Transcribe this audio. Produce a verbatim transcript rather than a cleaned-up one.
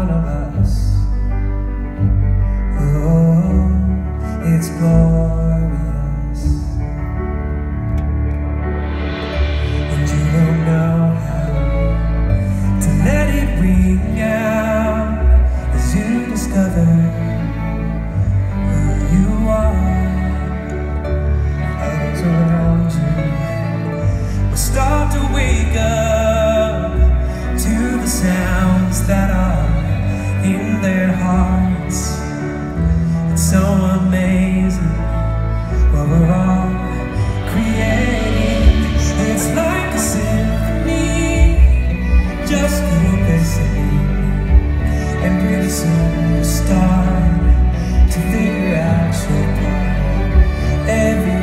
one of us. Oh, it's glorious. And you don't know how to let it ring out as you discover who you are. Others around you will start to wake up to the sounds that are in their hearts. It's so amazing what we're all creating. It's like a symphony. Just keep listening, and pretty soon you'll start to figure out your part. Every